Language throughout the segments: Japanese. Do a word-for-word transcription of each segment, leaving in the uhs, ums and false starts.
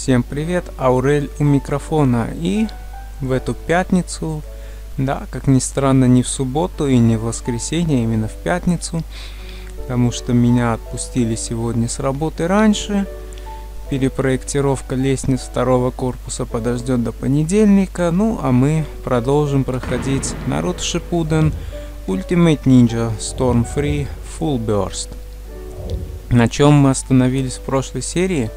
Всем привет, Аурель у микрофона. И в эту пятницу, да, как ни странно, не в субботу и не в воскресенье, а именно в пятницу, потому что меня отпустили сегодня с работы раньше. Перепроектировка лестниц второго корпуса подождет до понедельника. Ну, а мы продолжим проходить Naruto Shippuden Ultimate Ninja Storm Free Full Burst. На чем мы остановились в прошлой серии?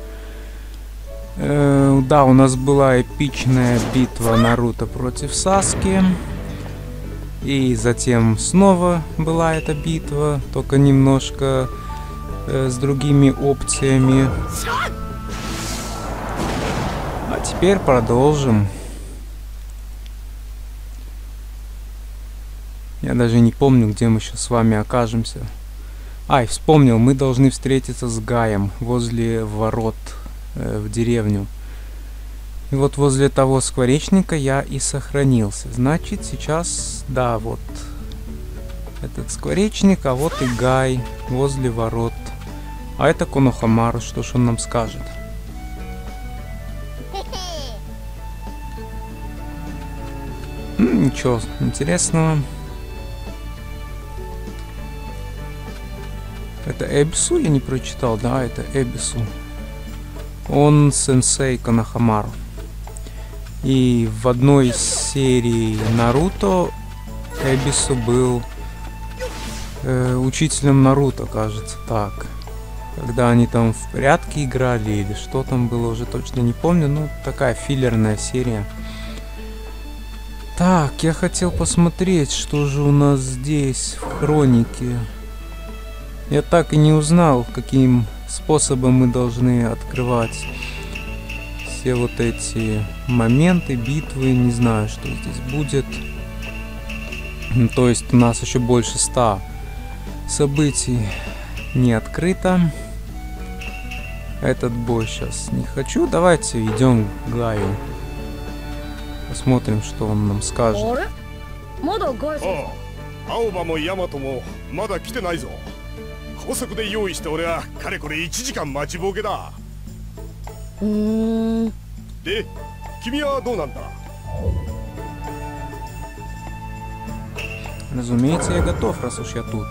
Э, да, у нас была эпичная битва Наруто против Саски. И затем снова была эта битва, только немножко э, с другими опциями. А теперь продолжим. Я даже не помню, где мы сейчас с вами окажемся. Ай, вспомнил, мы должны встретиться с Гаем возле ворот э, в деревню. И вот возле того скворечника я и сохранился. Значит, сейчас, да, вот этот скворечник, а вот и Гай возле ворот. А это Конохамару, что ж он нам скажет? Ничего интересного. Это Эбису я не прочитал, да, это Эбису. Он сенсей Конохамару. И в одной из серий Наруто Эбису был э, учителем Наруто, кажется, так. Когда они там в прятки играли или что там было, уже точно не помню. Ну, такая филлерная серия. Так, я хотел посмотреть, что же у нас здесь в хронике. Я так и не узнал, каким способом мы должны открывать все вот эти моменты, битвы. Не знаю, что здесь будет. То есть у нас еще больше ста событий не открыто. Этот бой сейчас не хочу. Давайте идем к Гаю. Посмотрим, что он нам скажет. Разумеется, я готов, раз уж я тут.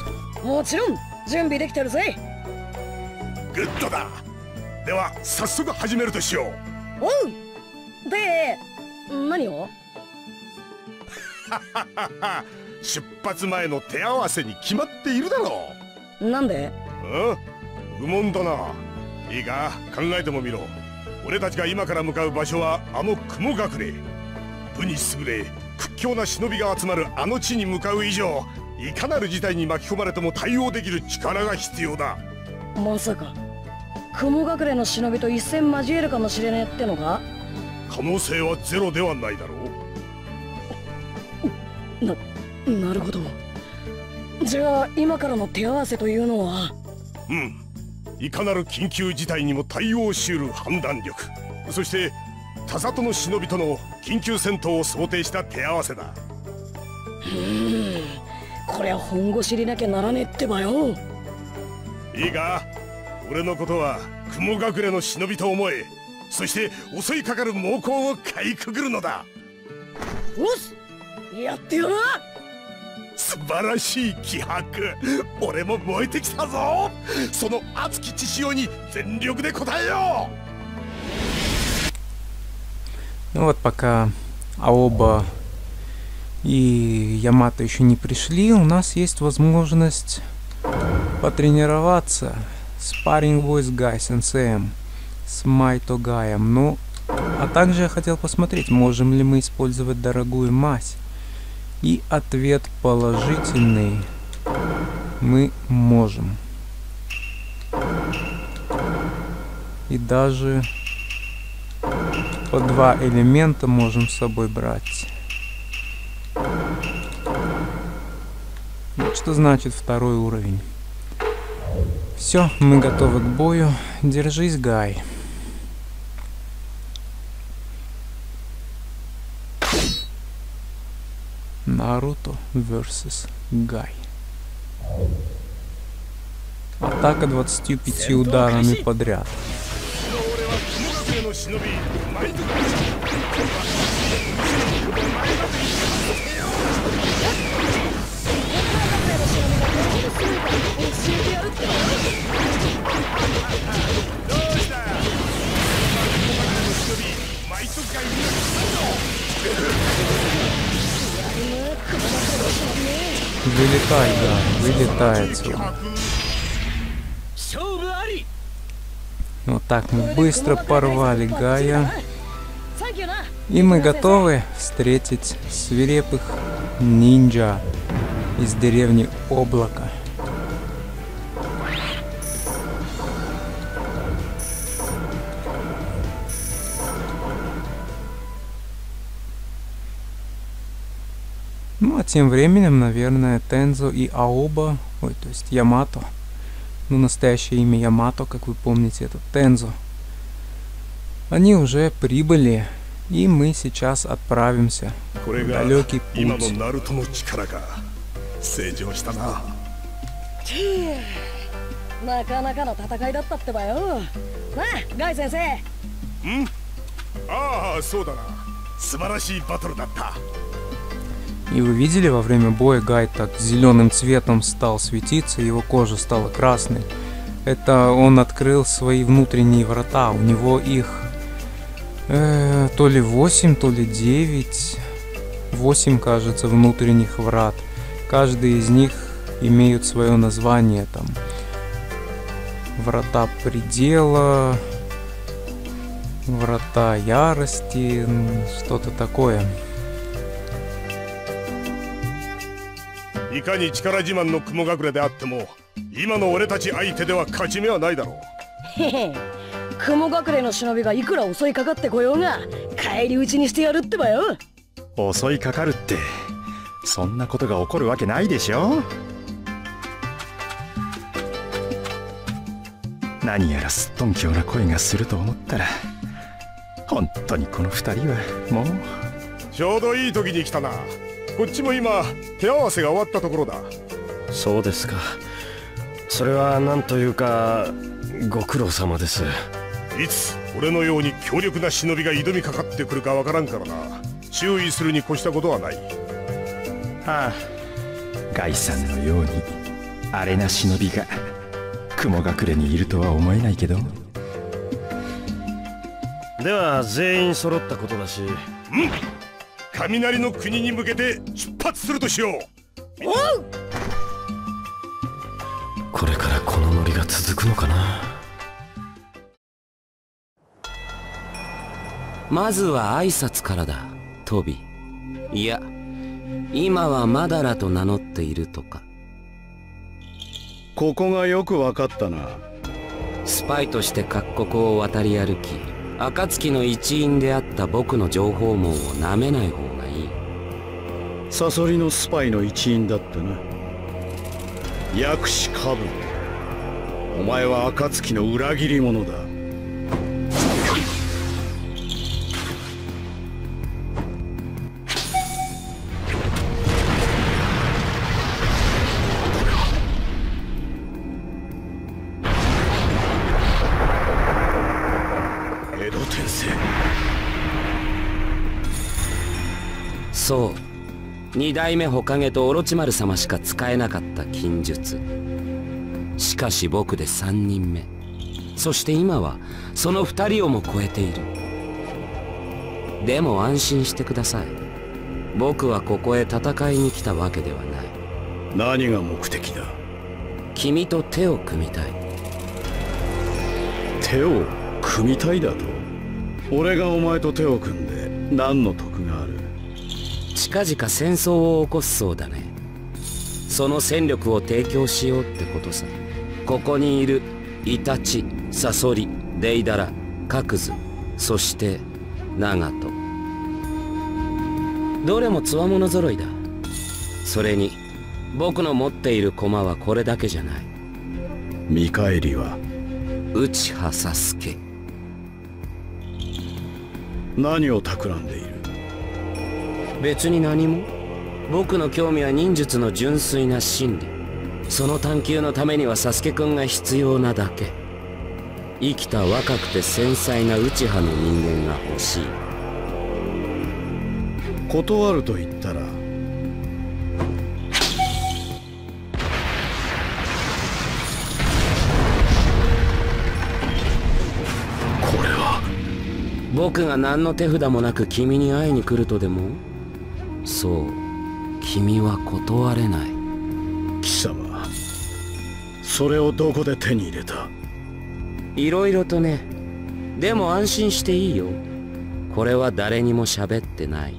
Ну вот пока Аоба и Ямато еще не пришли, у нас есть возможность потренироваться с Sparring Boy с Гай сенсеем, с Майто Гаем. Ну, а также я хотел посмотреть, можем ли мы использовать дорогую мазь. И ответ положительный. Мы можем. И даже по два элемента можем с собой брать. Вот что значит второй уровень. Все, мы готовы к бою. Держись, Гай. Наруто versus Гай. Атака двадцатью пятью ударами подряд. の忍び毎度 Вылетай, да, вылетай отсюда. Вот так мы быстро порвали Гая. И мы готовы встретить свирепых ниндзя из деревни Облака. Ну а тем временем, наверное, Тензо и Аоба, ой, то есть Ямато, ну настоящее имя Ямато, как вы помните, это Тензо, они уже прибыли, и мы сейчас отправимся в далекий путь. И вы видели, во время боя Гай так зеленым цветом стал светиться, его кожа стала красной. Это он открыл свои внутренние врата. У него их э, то ли восемь, то ли девять. восемь, кажется, внутренних врат. Каждый из них имеют свое название. Там врата предела, врата ярости, что-то такое. いかに力自慢の雲隠れであっても今の俺たち相手では勝ち目はないだろう。へへ、雲隠れの忍びがいくら襲いかかってこようが返り討ちにしてやるってばよ。襲いかかるってそんなことが起こるわけないでしょ。何やらすっとんきょうな声がすると思ったら本当にこの二人はもうちょうどいい時に来たな。 こっちも今手合わせが終わったところだ。そうですか。それは何というかご苦労様です。いつ俺のように強力な忍びが挑みかかってくるかわからんからな。注意するに越したことはない。はあ、ガイさんのようにあれな忍びが雲隠れにいるとは思えないけど。では全員揃ったことだし。うん。 雷の国に向けて出発するとしよう。これからこのノリが続くのかな。まずは挨拶からだ、トビ。いや、今はマダラと名乗っているとか。ここがよくわかったな。スパイとして各国を渡り歩き、暁の一員であった僕の情報網をなめない方がいい。サソリのスパイの一員だってな。薬師カブト、お前は暁の裏切り者だ。江戸天聖。そう。 二代目火影とオロチマル様しか使えなかった禁術。しかし僕で三人目。そして今はその二人をも超えている。でも安心してください。僕はここへ戦いに来たわけではない。何が目的だ。君と手を組みたい。手を組みたいだと。俺がお前と手を組んで何の得がある。 近々戦争を起こすそうだね。その戦力を提供しようってことさ。ここにいるイタチ、サソリ、デイダラ、カクズ、そしてナガト。どれもつわもの揃いだ。それに僕の持っている駒はこれだけじゃない。見返りは内葉サスケ。何を企んでいる。 別に何も。僕の興味は忍術の純粋な真理。その探求のためにはサスケくんが必要なだけ。 生きた若くて繊細な内派の人間が欲しい。 断ると言ったら、これは僕が何の手札もなく君に会いに来るとでも？そう、君は断れない。 貴様、それをどこで手に入れた？ いろいろとね。でも安心していいよ。これは誰にも喋ってない。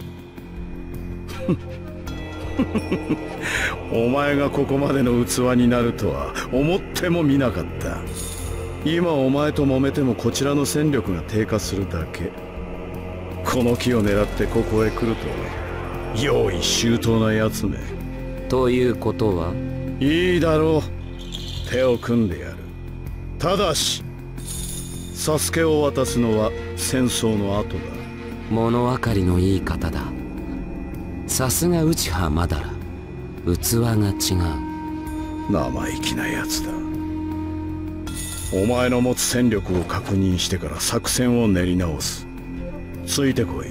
お前がここまでの器になるとは思ってもみなかった。今お前と揉めてもこちらの戦力が低下するだけ。この木を狙ってここへ来るとは用意周到なやつめ。 ということは？ いいだろう、手を組んでやる。ただしサスケを渡すのは戦争の後だ。 物分かりのいい方だ。さすが内派マダラ。器が違う。 生意気なやつだ。お前の持つ戦力を確認してから作戦を練り直す。ついてこい。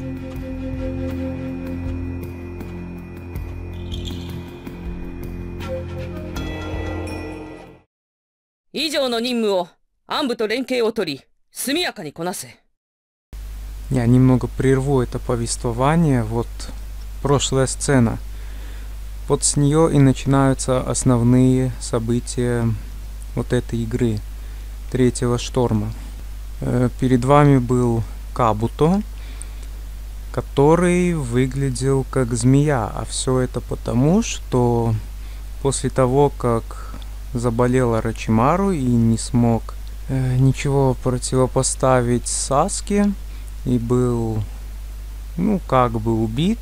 以上の任務を暗部と連携を取り、速やかにこなせ。 Я немного прерву это повествование. Вот прошлая сцена. Вот с нее и начинаются основные события вот этой игры, Третьего шторма. Перед вами был Кабуто, который выглядел как змея, а все это потому, что после того, как заболел Орочимару и не смог э, ничего противопоставить Саске и был, ну, как бы убит,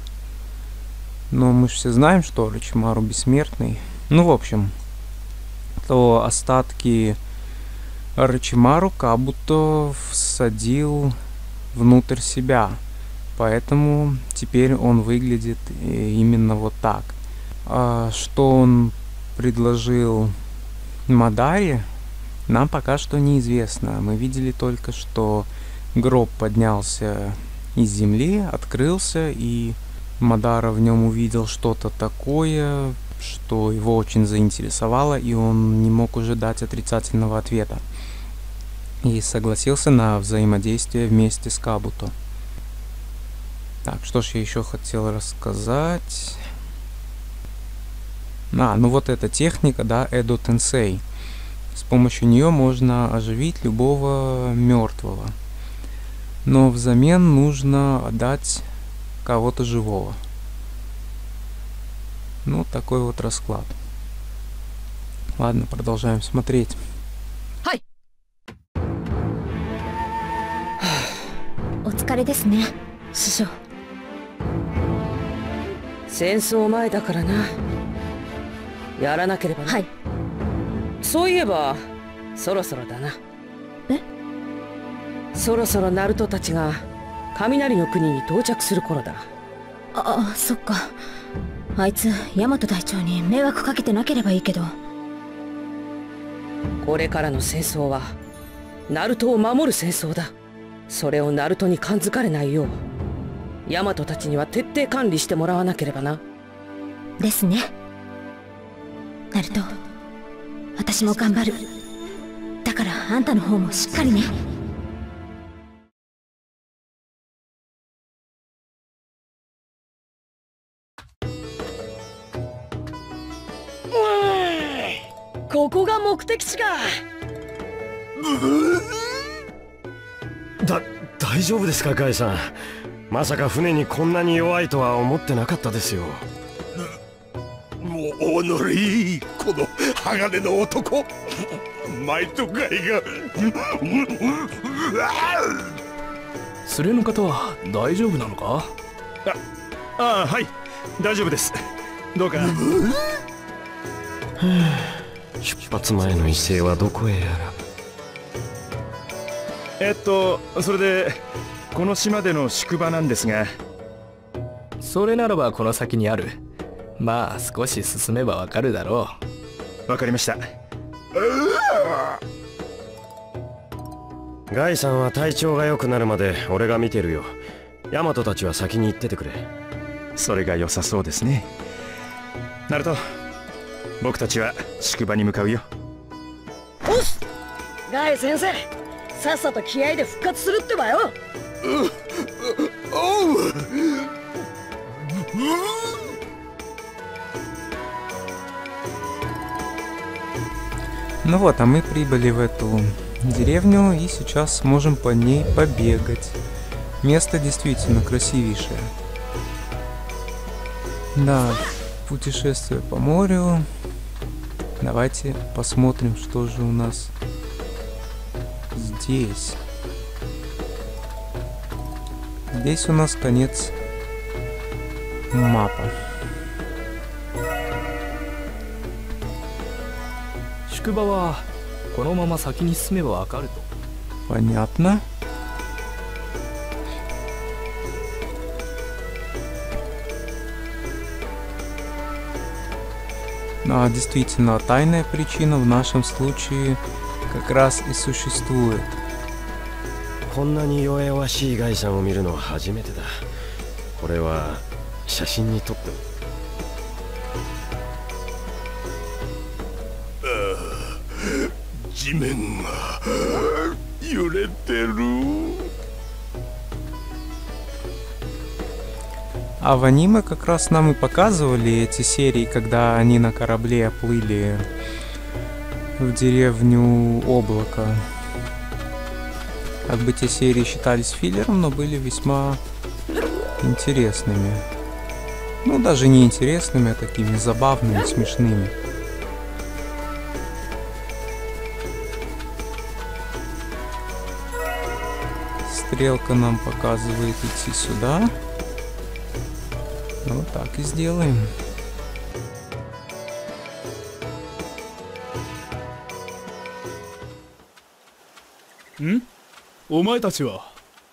но мы же все знаем, что Орочимару бессмертный. Ну, в общем, то остатки Орочимару Кабуто всадил внутрь себя, поэтому теперь он выглядит именно вот так. А что он предложил Мадаре, нам пока что неизвестно. Мы видели только, что гроб поднялся из земли, открылся, и Мадара в нем увидел что-то такое, что его очень заинтересовало, и он не мог уже дать отрицательного ответа. И согласился на взаимодействие вместе с Кабуто. Так, что ж я еще хотел рассказать? А, ну вот эта техника, да, Эдо Тенсей. С помощью нее можно оживить любого мертвого. Но взамен нужно отдать кого-то живого. Ну, такой вот расклад. Ладно, продолжаем смотреть. Хай! お疲れですね、師匠。 戦争前だからな。やらなければな。 はい。 そういえばそろそろだな。 え？ そろそろナルトたちが雷の国に到着する頃だ。 ああ、そっか。あいつヤマト隊長に迷惑かけてなければいいけど。 これからの戦争はナルトを守る戦争だ。それをナルトに感づかれないようヤマトたちには徹底管理してもらわなければな。 ですね。ナルト、私も頑張る。だからあんたの方もしっかりね。 ここが目的地か。 だ、大丈夫ですか、ガイさん。まさか船にこんなに弱いとは思ってなかったですよ。 もうおのり、この鋼の男。マイトガイが。 連れの方は大丈夫なのか？ あ、ああ、はい、大丈夫です。どうか。出発前の威勢はどこへやら。 えっとそれでこの島での宿場なんですが。 それならばこの先にある。まあ少し進めばわかるだろう。 わかりました。 ガイさんは体調が良くなるまで俺が見てるよ。ヤマトたちは先に行っててくれ。 それが良さそうですね。ナルト、僕たちは宿場に向かうよ。 おっす、ガイ先生、さっさと気合で復活するってばよ。う、う、おう。 Ну вот, а мы прибыли в эту деревню и сейчас сможем по ней побегать. Место действительно красивейшее. Да, путешествие по морю. Давайте посмотрим, что же у нас здесь. Здесь у нас конец мапа. Понятно. Ну, а действительно, тайная причина в нашем случае как раз и существует. こんなに弱々しいガイさんを見るのは初めてだ。これは写真に撮っても。 地面が揺れてる。 А в аниме как раз нам и показывали эти серии, когда они на корабле плыли в деревню Облака. Как бы те серии считались филлером, но были весьма интересными. Ну, даже не интересными, а такими забавными, смешными. Стрелка нам показывает идти сюда. Ну, так и сделаем. М? お前たちは？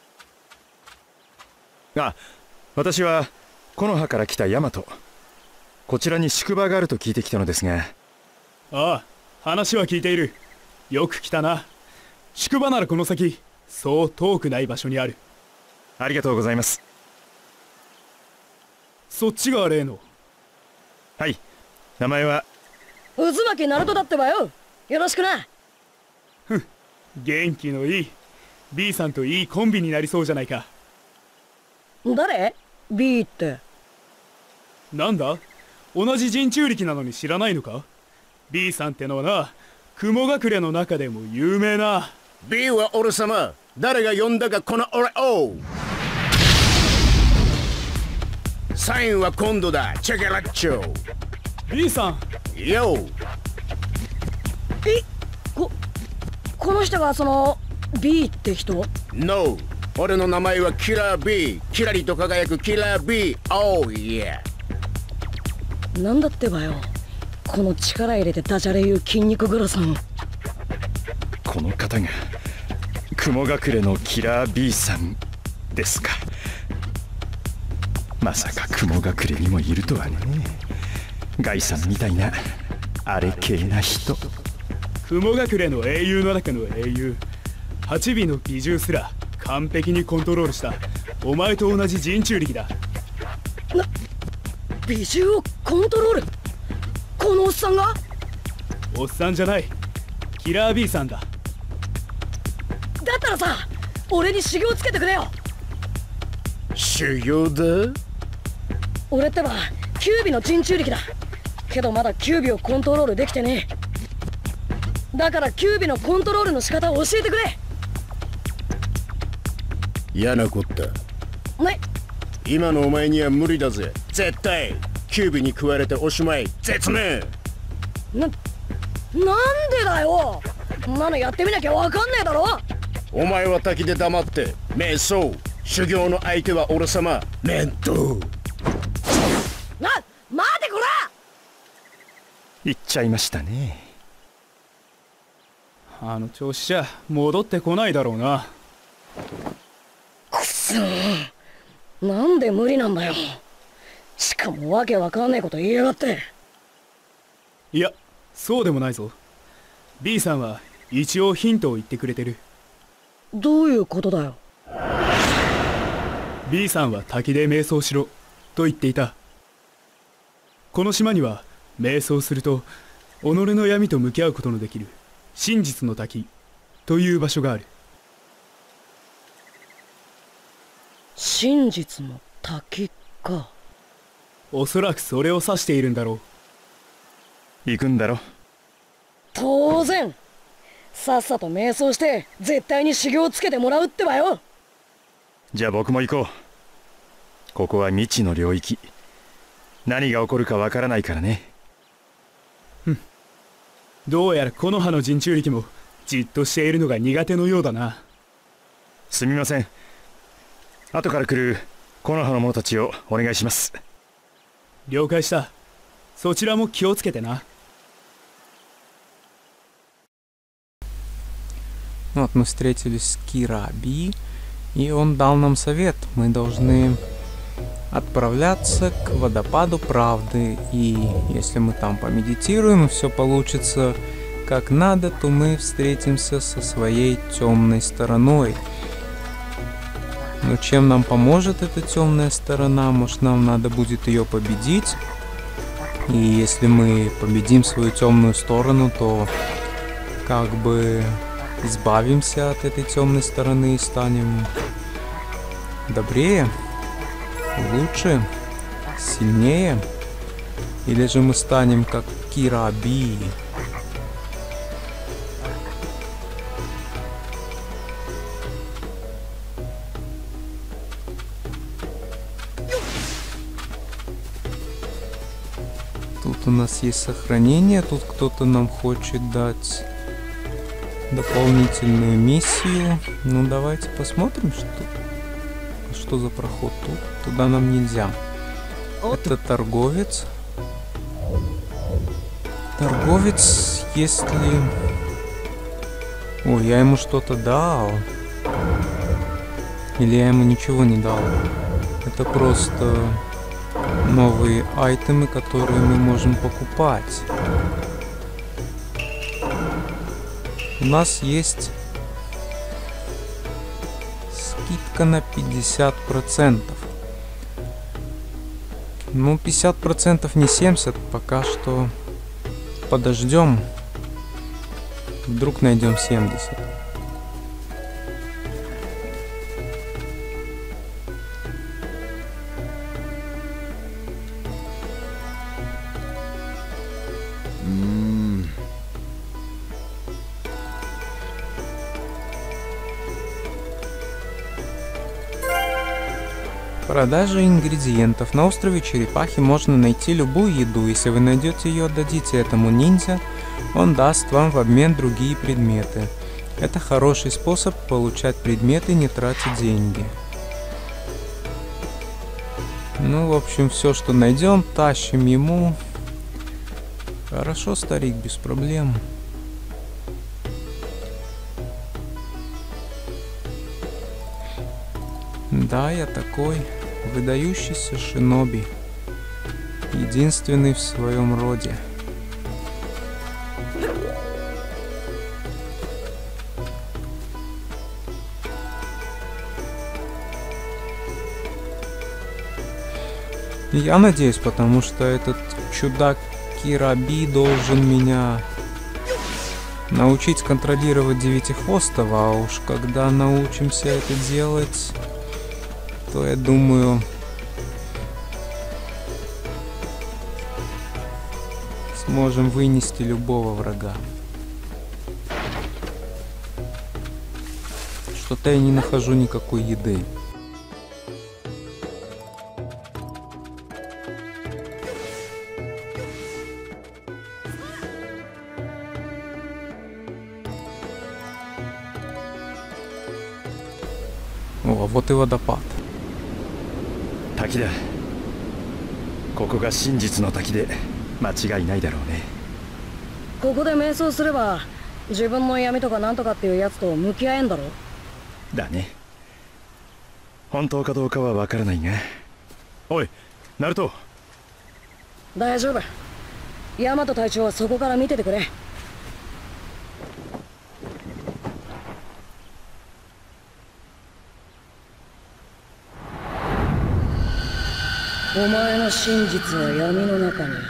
あ、私は木の葉から来たヤマト。こちらに宿場があると聞いてきたのですが。ああ、話は聞いている。よく来たな。宿場ならこの先、そう遠くない場所にある。ありがとうございます。 そっちが例の。はい、名前は渦巻ナルトだってばよ。よろしくな。 ふん、元気のいい B さんといいコンビになりそうじゃないか。 誰 B って。 なんだ、同じ人中力なのに知らないのか。 B さんってのはな、雲隠れの中でも有名な。 B は俺様。誰が呼んだかこの俺を。 サインは今度だ。チェケラッチョ。 B さん。 よ。 え、ここの人がその B って人？ No。俺の名前はキラー B。キラリと輝くキラー B。Oh yeah。 なんだってばよ。この力入れてダジャレ言う筋肉グラさん。 この方が雲隠れのキラー B さんですか。 まさか雲隠れにもいるとはね。ガイさんみたいなあれ系な人。雲隠れの英雄の中の英雄。はち尾の美獣すら完璧にコントロールしたお前と同じ人中力だ。 な、美獣をコントロール？このおっさんが？ おっさんじゃない。キラー B さんだ。 だったらさ、俺に修行つけてくれよ。 修行だ？ 俺ってばキュービの人中力だけどまだキュービをコントロールできてねえ。だからキュービのコントロールの仕方を教えてくれ。 嫌なこった。 ね、 今のお前には無理だぜ。絶対キュービに食われておしまい。絶命。 な、なんでだよ。そんなのやってみなきゃわかんねえだろ。 お前は滝で黙って瞑想。修行の相手は俺様。面倒。 な、待てこら！ 行っちゃいましたね。あの調子じゃ戻ってこないだろうな。 くそー、なんで無理なんだよ。しかもわけわかんねえこと言いやがって。 いや、そうでもないぞ。 B さんは一応ヒントを言ってくれてる。 どういうことだよ。 B さんは滝で瞑想しろと言っていた。この島には瞑想すると己の闇と向き合うことのできる真実の滝という場所がある。 真実の滝か。 おそらくそれを指しているんだろう。 行くんだろ。 当然。さっさと瞑想して絶対に修行つけてもらうってばよ。 じゃあ僕も行こう。ここは未知の領域。何が起こるかわからないからね。 ふん。どうやら木の葉の人中力もじっとしているのが苦手のようだな。 すみません。後から来る木の葉の者たちをお願いします。 了解した。そちらも気をつけてな。 Ну вот мы встретились с Кираби, и он дал нам совет. Мы должны отправляться к водопаду правды, и если мы там помедитируем и все получится как надо, то мы встретимся со своей темной стороной. Но чем нам поможет эта темная сторона? Может, нам надо будет ее победить? И если мы победим свою темную сторону, то как бы избавимся от этой темной стороны и станем добрее, лучше, сильнее. Или же мы станем как Кираби. Тут у нас есть сохранение, тут кто-то нам хочет дать дополнительную миссию. Ну давайте посмотрим, что что за проход тут. Туда нам нельзя. Это торговец. Торговец, если... Ой, я ему что-то дал. Или я ему ничего не дал. Это просто новые айтемы, которые мы можем покупать. У нас есть скидка на пятьдесят процентов. Ну, пятьдесят процентов не семьдесят, пока что подождем. Вдруг найдем семьдесят. Продажа ингредиентов. На острове Черепахи можно найти любую еду. Если вы найдете ее, отдадите этому ниндзя, он даст вам в обмен другие предметы. Это хороший способ получать предметы, не тратя деньги. Ну, в общем, все, что найдем, тащим ему. Хорошо, старик, без проблем. Да, я такой выдающийся шиноби, единственный в своем роде. Я надеюсь, потому что этот чудак Кираби должен меня научить контролировать Девятихвостого, а уж когда научимся это делать, то я думаю, сможем вынести любого врага. Что-то я не нахожу никакой еды. О, вот и водопад. 滝だ。ここが真実の滝で間違いないだろうね。 ここで瞑想すれば自分の闇とかなんとかっていうやつと向き合えんだろ。 だね。本当かどうかはわからないが。おい、ナルト。 大丈夫。ヤマト隊長はそこから見ててくれ。 お前の真実は闇の中にあ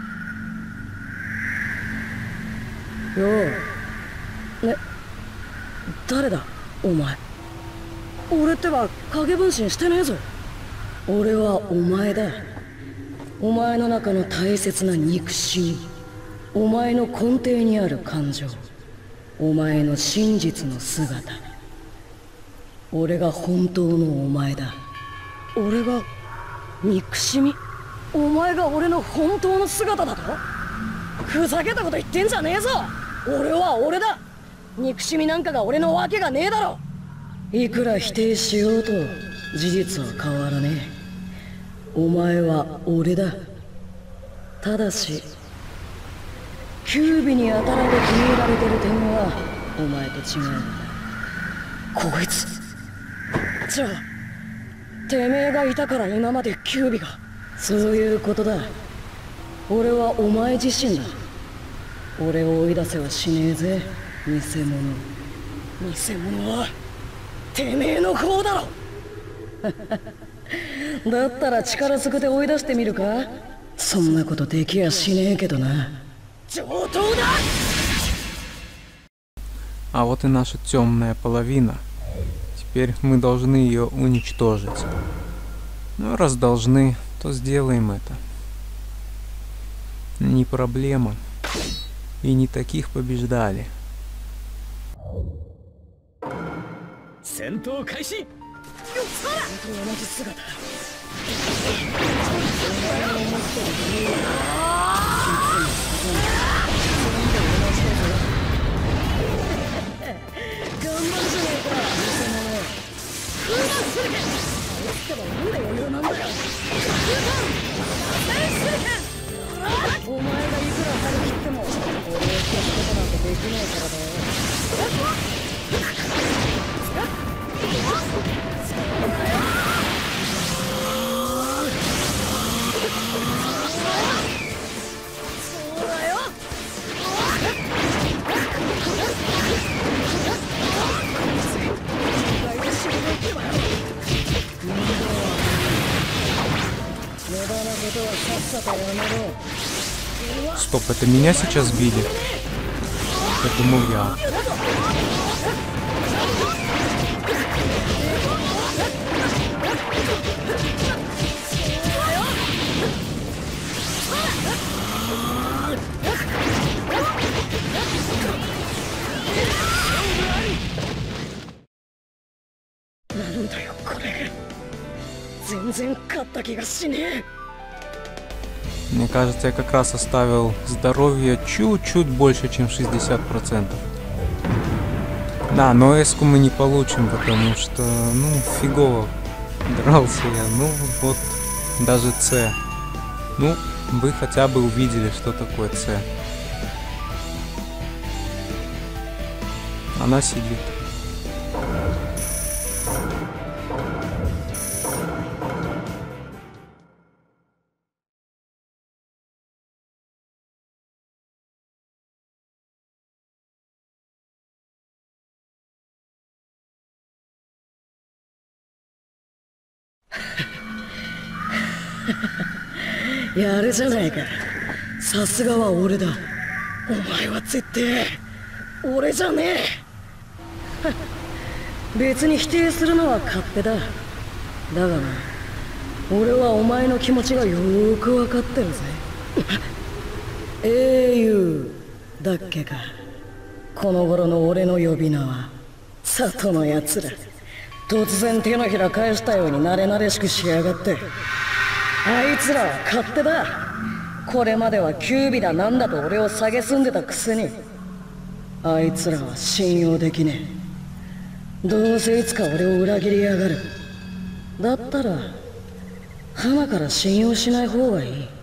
る。よう。ね、誰だお前。俺ってば影分身してねえぞ。俺はお前だ。お前の中の大切な憎しみ、お前の根底にある感情、お前の真実の姿。俺が本当のお前だ。俺が憎しみ？お前が俺の本当の姿だと？ふざけたこと言ってんじゃねえぞ。俺は俺だ。憎しみなんかが俺のわけがねえだろ。いくら否定しようと事実は変わらねえ。お前は俺だ。ただしキュービにやたらで気に入られてる点はお前と違うんだ。こいつじゃあてめえがいたから今までキュービが。そういうことだ。俺はお前自身だ。俺を追い出せはしねえぜ、偽物。偽物はてめえの方だろ。だったら力ずくで追い出してみるか。そんなことできやしねえけどな。上等だ。 А вот и наша темная половина. Теперь мы должны ее уничтожить. Ну, раз должны, то сделаем это. Не проблема. И не таких побеждали. 戦闘開始。同じ姿。頑張るじゃねえか。お前がいくら張り切っても俺を消すことなんてできないからだよ。そうだよ。 Стоп, это меня сейчас сбили? Я думал, я. Мне кажется, я как раз оставил здоровье чуть-чуть больше, чем шестьдесят процентов. Да, но эску мы не получим, потому что, ну, фигово дрался я. Ну, вот, даже С. Ну, вы хотя бы увидели, что такое С. Она сидит. やるじゃないか。さすがは俺だ。お前は絶対俺じゃねえ。別に否定するのは勝手だ。だがな、俺はお前の気持ちがよーくわかってるぜ。英雄だっけか。この頃の俺の呼び名は里のやつら。突然手のひら返したように慣れ慣れしくしやがって。あいつらは勝手だ。これまではキュービだなんだと俺を蔑んでたくせに、あいつらは信用できねえ。どうせいつか俺を裏切りやがる。だったら花から信用しない方がいい。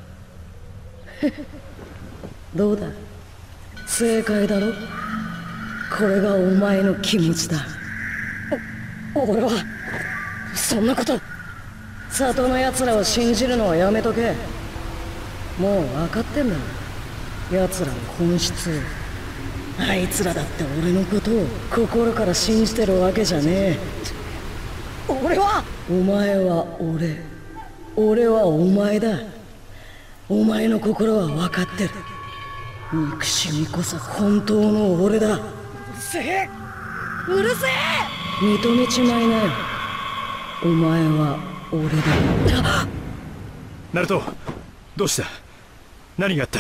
どうだ、正解だろ。これがお前の気持ちだ。俺はそんなこと。里の奴らを信じるのはやめとけ。もう分かってんだろ、奴らの本質。あいつらだって俺のことを心から信じてるわけじゃねえ。俺はお前は俺、 俺はお前だ。お前の心は分かってる。憎しみこそ本当の俺だ。うるせえうるせえ認めちまいなよ。お前は俺だ。 ナルト、どうした？何があった？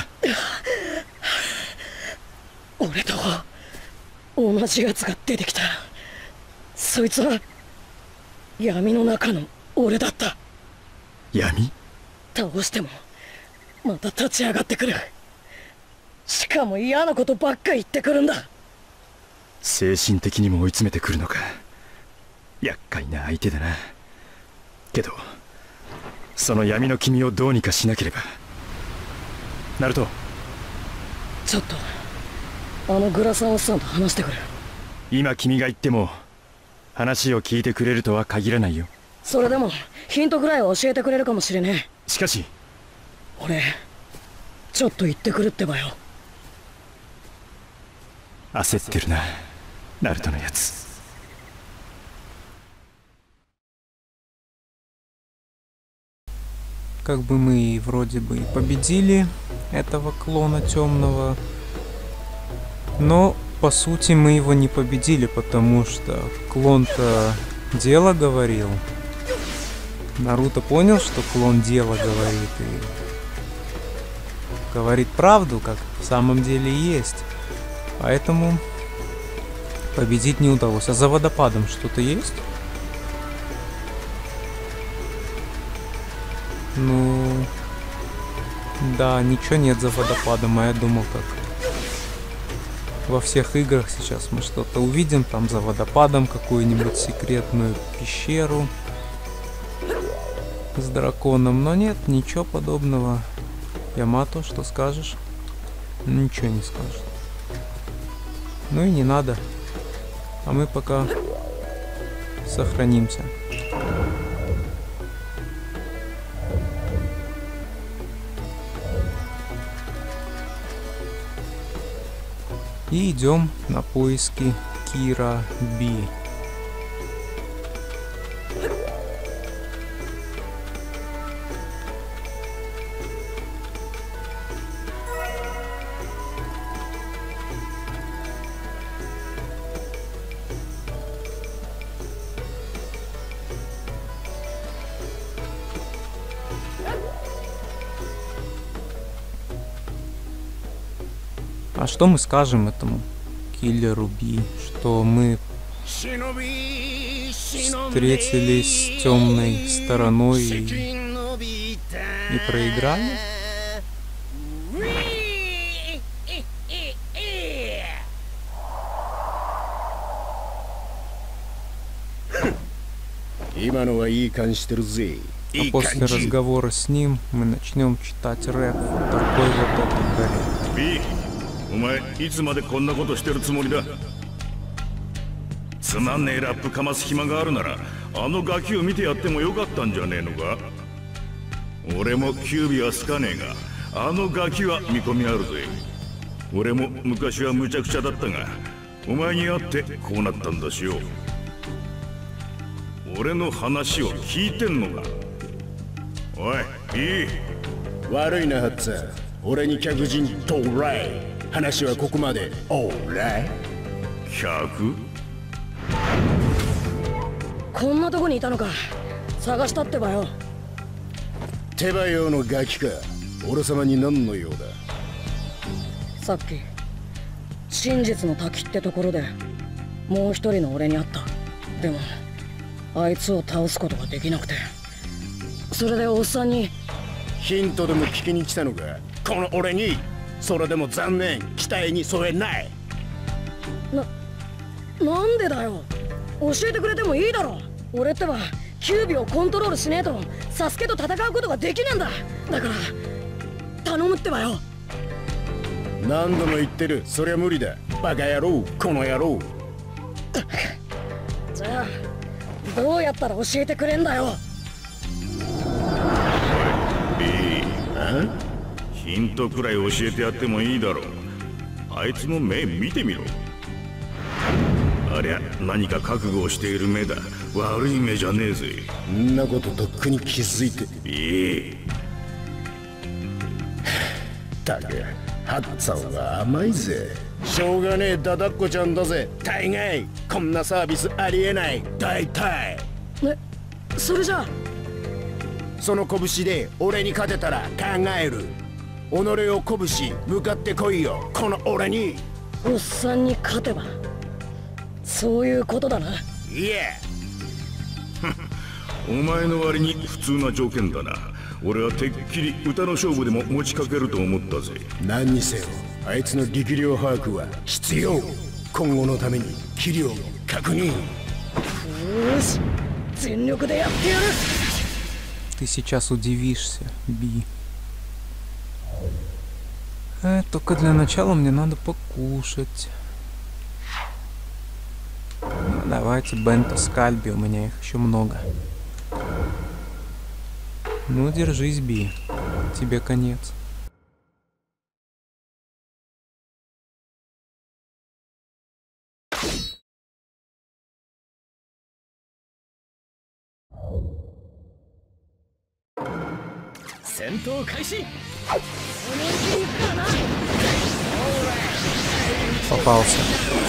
俺と同じ奴が出てきた。そいつは闇の中の俺だった。 闇？ 倒してもまた立ち上がってくる。しかも嫌なことばっか言ってくるんだ。 精神的にも追い詰めてくるのか。厄介な相手だな。けどその闇の君をどうにかしなければ。ナルト、 ちょっとあのグラサンおっさんと話してくる。 今君が言っても話を聞いてくれるとは限らないよ。 それでもヒントぐらいは教えてくれるかもしれねえ。しかし俺ちょっと言ってくるってばよ。 焦ってるな、ナルトのやつ。 Как бы мы вроде бы и победили этого клона темного, но по сути мы его не победили, потому что клон-то дело говорил. Наруто понял, что клон дело говорит и говорит правду, как в самом деле есть. Поэтому победить не удалось. А за водопадом что-то есть? Ну... Да, ничего нет за водопадом, а я думал, как во всех играх сейчас мы что-то увидим, там за водопадом какую-нибудь секретную пещеру с драконом, но нет, ничего подобного. Ямато, что скажешь? Ничего не скажет. Ну и не надо. А мы пока сохранимся. И идем на поиски Кира Би. А что мы скажем этому киллеру Би, что мы встретились с темной стороной и, и проиграли? А после разговора с ним мы начнем читать рэп в такой вот этой горе. お前いつまでこんなことしてるつもりだ。つまんねえラップかます暇があるならあのガキを見てやってもよかったんじゃねえのか。俺もキュービは好かねえがあのガキは見込みあるぜ。俺も昔は無茶苦茶だったがお前に会ってこうなったんだしよ。俺の話を聞いてんのか。おいいい悪いなハッツァ。俺に客人とらい。話はここまで。オーライ。 客？ こんなとこにいたのか。探したってばよ。 手羽用のガキか。俺様に何の用だ。 さっき真実の滝ってところでもう一人の俺に会った。でもあいつを倒すことができなくて、それでおっさんにヒントでも聞きに来たのか。この俺に。それでも残念、期待に添えない。 な、なんでだよ。教えてくれてもいいだろ。俺ってばキュービをコントロールしねえとサスケと戦うことができねえんだ。だから頼むってばよ。 何度も言ってる。そりゃ無理だ。バカ野郎、この野郎。 じゃあどうやったら教えてくれんだよ。 おい、ビー。あ？ヒントくらい教えてやってもいいだろう。あいつの目見てみろ。ありゃ何か覚悟をしている目だ。 悪い目じゃねえぜ。そんなこととっくに気づいて。いいだけハッツァオが甘いぜ。しょうがねえダダっ子ちゃんだぜ。大概こんなサービスありえない。大体ね、それじゃあその拳で俺に勝てたら考える。己を鼓舞し向かってこいよ、この俺に。 おっさんに勝てばそういうことだな。 いえお前の割に普通な条件だな。俺はてっきり歌の勝負でも持ちかけると思ったぜ。何にせよあいつの力量把握は必要。今後のために器量確認。よし全力でやってやる。 Ты сейчас удивишься, Би. Э, только для начала мне надо покушать. Ну, давайте бенто скальби, у меня их еще много. Ну, держись, Би. Тебе конец. Попался.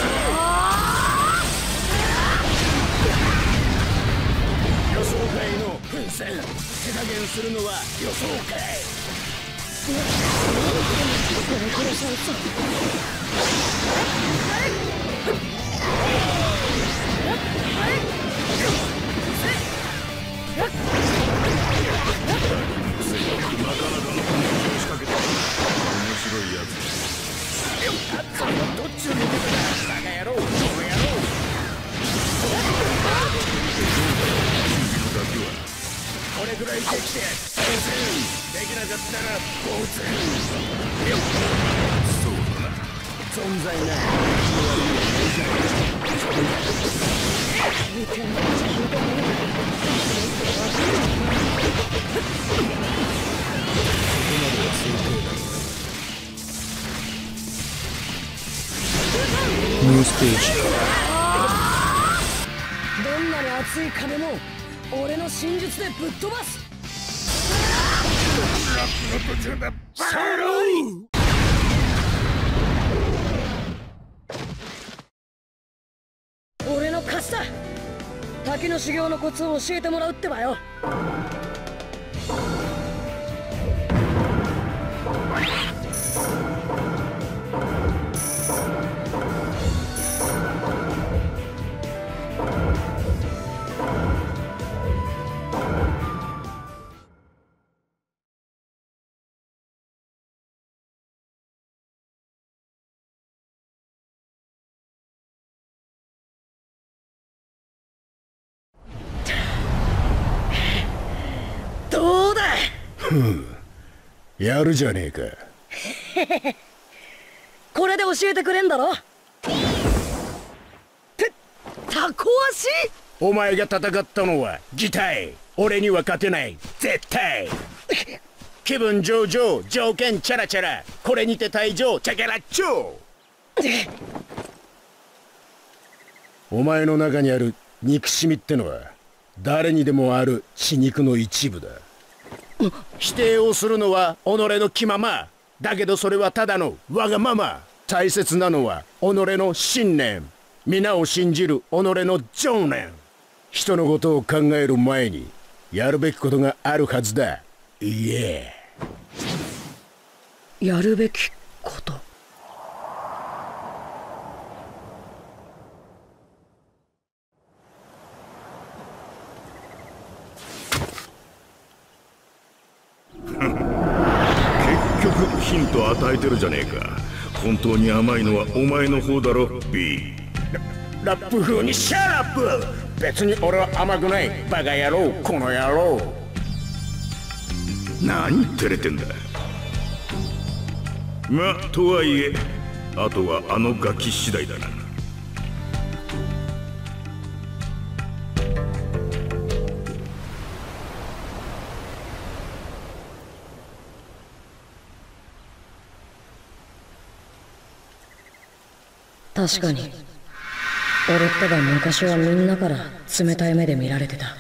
Не успеешь. どんなに熱い壁も俺の真術でぶっ飛ばす。俺の勝ちだ。滝の修行のコツを教えてもらうってばよ。どうだ。 ふん、やるじゃねえか。 これで教えてくれんだろ。てタコ足。 お前が戦ったのは擬態。俺には勝てない、絶対。気分上々、条件チャラチャラ、これにて退場、チャキャラッチョ。お前の中にある憎しみってのは誰にでもある血肉の一部だ。否定をするのは己の気ままだけど、それはただのわがまま。大切なのは己の信念、皆を信じる己の情念。人のことを考える前にやるべきことがあるはずだ。いえ、 やるべきこと。 結局ヒント与えてるじゃねえか。本当に甘いのはお前の方だろ、B。 ラ, ラップ風にシャラップ。別に俺は甘くない、バカ野郎、この野郎。何照れてんだ。まあとはいえ、あとはあのガキ次第だな。 確かに俺ってば昔はみんなから冷たい目で見られてた。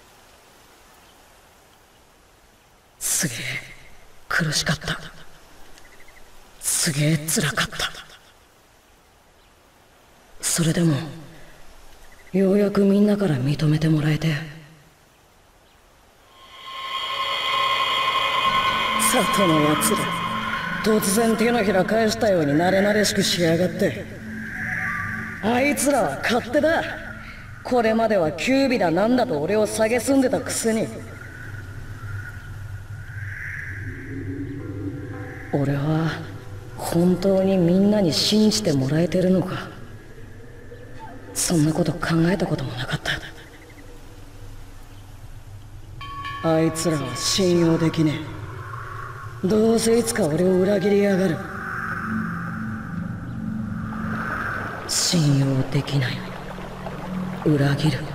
すげえ苦しかった。すげえ辛かった。それでもようやくみんなから認めてもらえて、里のやつら突然手のひら返したように慣れ慣れしくしやがって。あいつらは勝手だ。これまではキュービだなんだと俺を蔑んでたくせに。俺は本当にみんなに信じてもらえてるのか。そんなこと考えたこともなかった。あいつらは信用できねえ。どうせいつか俺を裏切りやがる。信用できない、裏切る。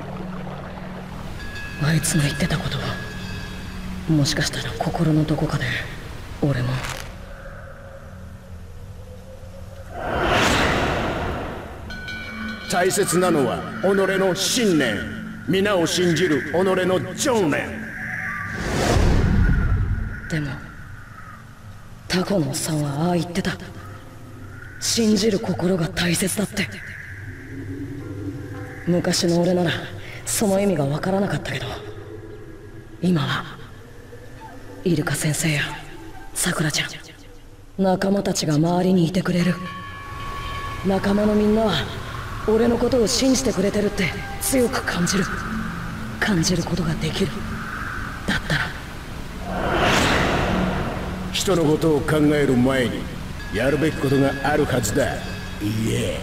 あいつの言ってたことはもしかしたら心のどこかで俺も。 大切なのは己の信念、皆を信じる己の情念。 でもタコのおっさんはああ言ってた。信じる心が大切だって。昔の俺ならその意味がわからなかったけど、今はイルカ先生やさくらちゃん、仲間たちが周りにいてくれる。仲間のみんなは俺のことを信じてくれてるって強く感じる。感じることができる。だったら人のことを考える前にやるべきことがあるはずだ。いいえ。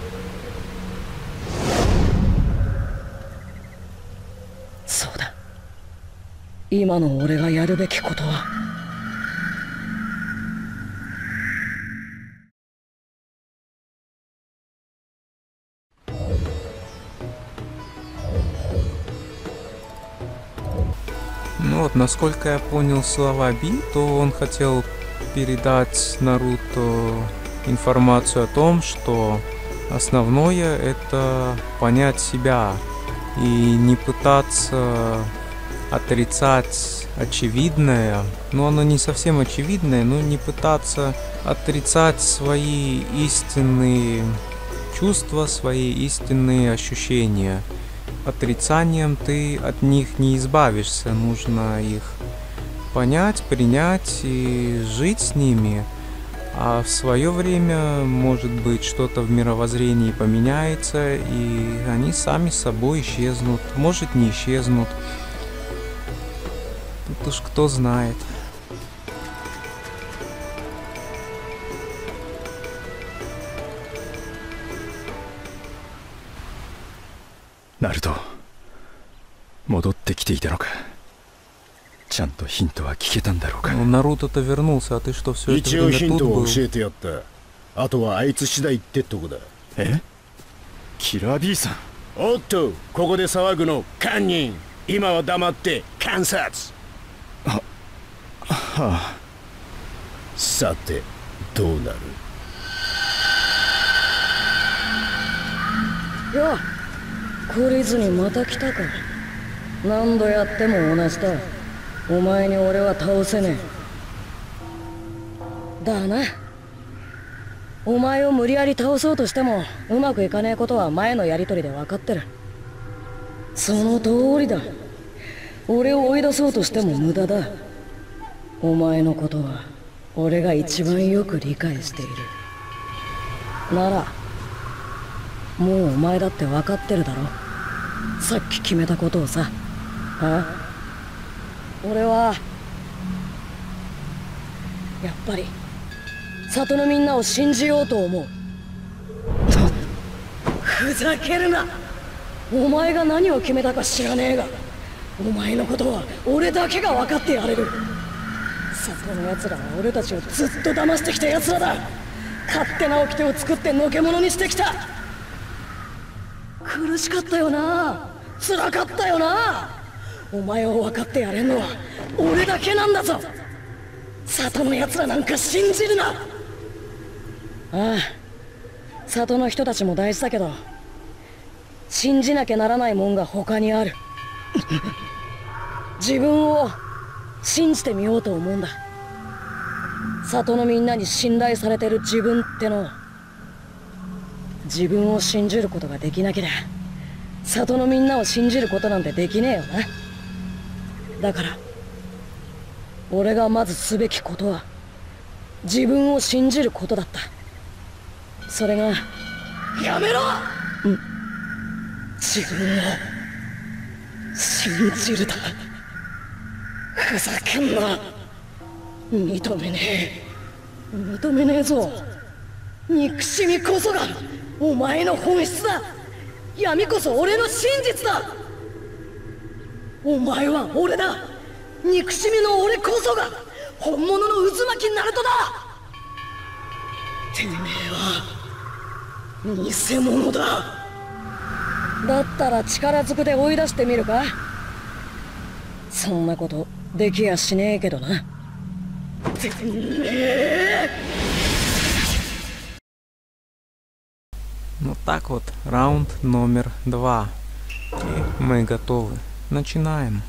そうだ。今の俺がやるべきことは Ну вот, насколько я понял слова Би, то он хотел передать Наруто информацию о том, что основное это понять себя и не пытаться отрицать очевидное, но оно не совсем очевидное, но не пытаться отрицать свои истинные чувства, свои истинные ощущения. Отрицанием ты от них не избавишься, нужно их понять, принять и жить с ними, а в свое время, может быть, что-то в мировоззрении поменяется, и они сами собой исчезнут, может, не исчезнут. Тут уж кто знает. Наруто, 戻ってきていたのか。ちゃんとヒントは聞けたんだろうか。 Наруто-то вернулся, а ты что, все это время тут был? 一応ヒントを教えてやった。あとはあいつ次第ってとこだ。 え？キラー B さん。 おっと、ここで騒ぐの堪忍。今は黙って観察。 は、はあ。 さて、どうなる？ よっ、懲りずにまた来たか。何度やっても同じだ。お前に俺は倒せねえ。だな。お前を無理やり倒そうとしてもうまくいかねえことは前のやりとりで分かってる。その通りだ。俺を追い出そうとしても無駄だ。お前のことは俺が一番よく理解している。ならもうお前だって分かってるだろ。さっき決めたことをさ。あ？俺はやっぱり里のみんなを信じようと思う。ふざけるな。お前が何を決めたか知らねえが、お前のことは俺だけが分かってやれる。里の奴らは俺たちをずっと騙してきた奴らだ。勝手な掟を作ってのけ者にしてきた。苦しかったよな。辛かったよな。お前を分かってやれんのは俺だけなんだぞ。里の奴らなんか信じるな。ああ、里の人たちも大事だけど、 信じなきゃならないもんが他にある。自分を信じてみようと思うんだ。里のみんなに信頼されてる自分ってのを。自分を信じることができなけりゃ里のみんなを信じることなんてできねえよな。だから俺がまずすべきことは自分を信じることだった。それがやめろ、うん、自分を信じるだ。ふざけんな。認めねえ認めねえぞ。憎しみこそがお前の本質だ。闇こそ俺の真実だ。お前は俺だ。憎しみの俺こそが本物の渦巻きナルトだ。てめえは偽物だ。だったら力ずくで追い出してみるか。そんなことできやしねえけどな。てめえ。 Ну так вот, раунд номер два. И мы готовы. Начинаем.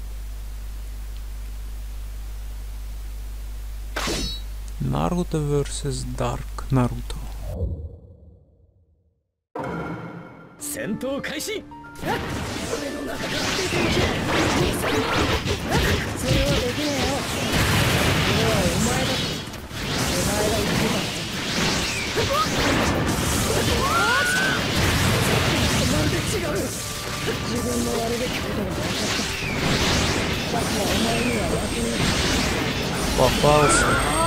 Наруто versus Dark Naruto. 戦闘開始。 俺の中から出ていけ。それはできねえよ。俺はお前だ。お前が言ってた。なんで違う。自分のやるべきことが分かった。だからお前には分けねえ。 Попался.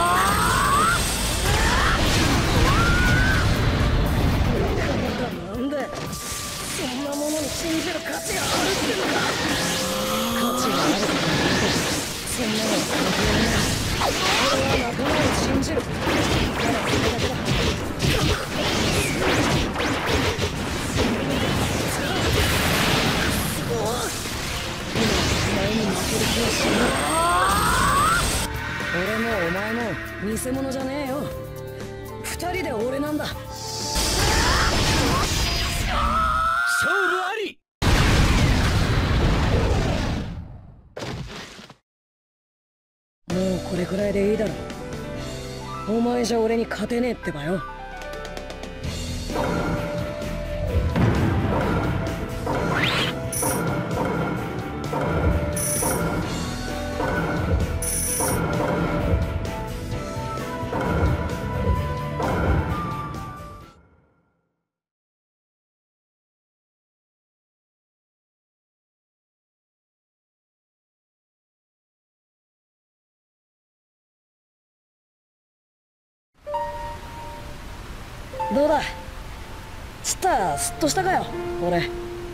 なんでそんなものに信じる価値があるってのか。価値があるとかなんてそんなの関係ない。俺は仲間を信じる。ただそれだけだ。俺もお前も偽物じゃねえよ。二人で俺なんだ。 勝負あり。 もうこれくらいでいいだろ。お前じゃ俺に勝てねえってばよ。どうだ。つったすっとしたかよ俺。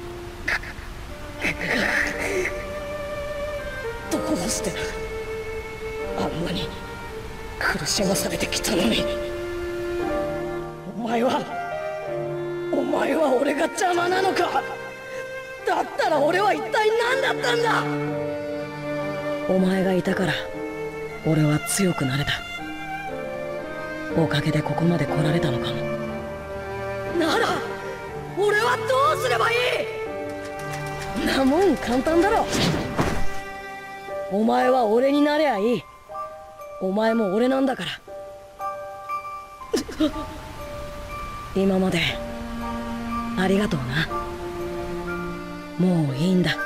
どうしてあんなに苦しまされてきたのに。お前はお前は俺が邪魔なのか。だったら俺は一体何だったんだ。お前がいたから俺は強くなれた。おかげでここまで来られたのかも。なら俺はどうすればいい。なもん簡単だろ。お前は俺になりゃいい。お前も俺なんだから。今までありがとうな。もういいんだ。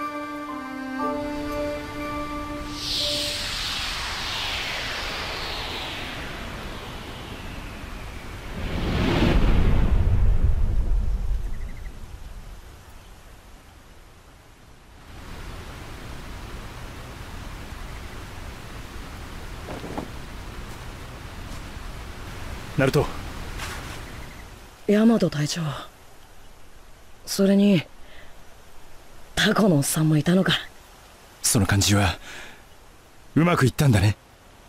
ナルト。 ヤマト隊長。それにタコのおっさんもいたのか。 その感じはうまくいったんだね。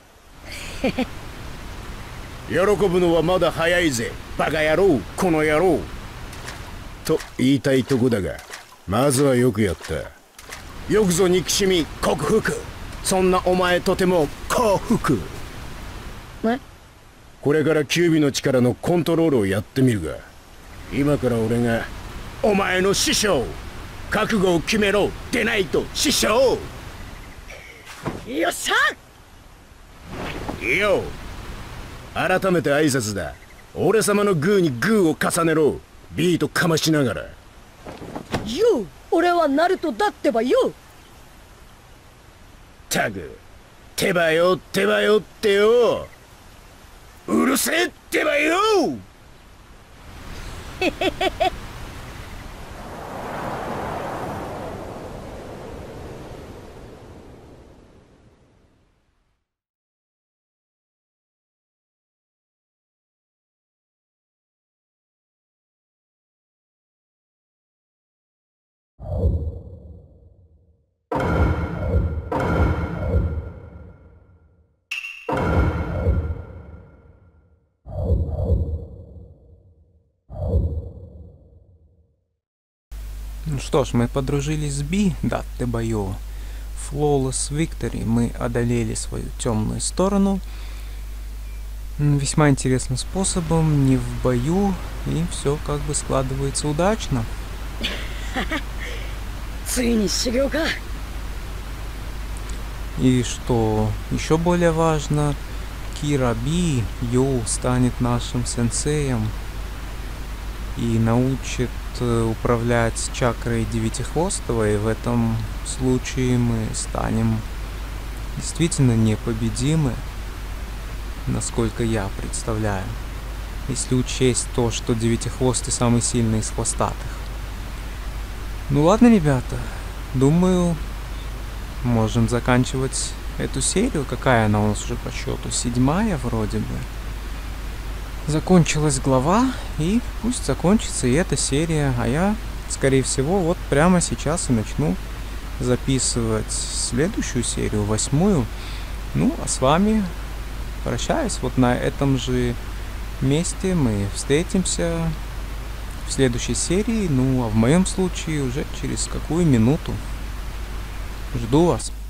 喜ぶのはまだ早いぜバカ野郎この野郎と言いたいとこだが、まずはよくやった。よくぞ憎しみ克服。そんなお前とても幸福。 え？ これからキュービの力のコントロールをやってみるが、今から俺がお前の師匠。覚悟を決めろ。でないと師匠。 よっしゃ。 いいよ。改めて挨拶だ。俺様のグーにグーを重ねろ。ビートかましながら。 よう、俺はナルトだってばよ。 たく、手羽よ手羽よってよ。うるせえってばよ。へへへへ。 Ну что ж, мы подружились с Би, да, Тебайо. Flawless Victory, мы одолели свою темную сторону. Весьма интересным способом, не в бою, и все как бы складывается удачно. И что еще более важно, Кира Би Йоу станет нашим сенсеем и научит управлять чакрой Девятихвостого, и в этом случае мы станем действительно непобедимы, насколько я представляю, если учесть то, что Девятихвостый самый сильный из хвостатых. Ну ладно, ребята, думаю, можем заканчивать эту серию. Какая она у нас уже по счету? Седьмая вроде бы. Закончилась глава, и пусть закончится и эта серия, а я, скорее всего, вот прямо сейчас и начну записывать следующую серию, восьмую. Ну, а с вами прощаюсь. Вот на этом же месте мы встретимся в следующей серии, ну, а в моем случае уже через какую минуту. Жду вас.